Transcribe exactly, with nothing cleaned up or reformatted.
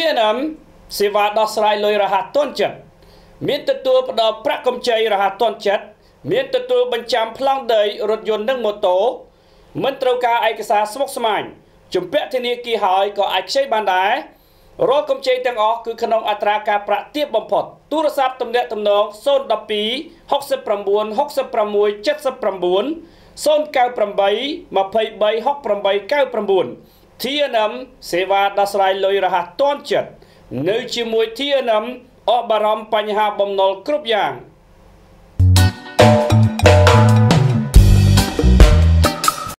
em សេវាដោះស្រាយលុយរហ័សទាន់ចិត្តមានទទួលផ្ដល់ប្រាក់កម្ចីរហ័សទាន់ចិត្តមានទទួលបញ្ចាំប្លង់ដីរថយន្តនិងម៉ូតូមិនត្រូវការឯកសារស្មុគស្មាញជំពាក់ធនាគារហើយក៏អាចខ្ចីបានដែររាល់កម្ចីទាំងអស់គឺក្នុងអត្រាការប្រាក់ទាបបំផុតទូរស័ព្ទទំនាក់ទំនងศูนย์ หนึ่ง สอง หก หก หก หก หก หก เจ็ด เก้า ศูนย์ เก้า แปด หก แปด เก้า เก้า ที เอ็น เอ็ม សេវាដោះស្រាយលុយរហ័សទាន់ចិត្តនៅជាមួយ ที เอ็น เอ็ม អស់បារម្ភបញ្ហាបំណុលគ្រប់យ៉ាង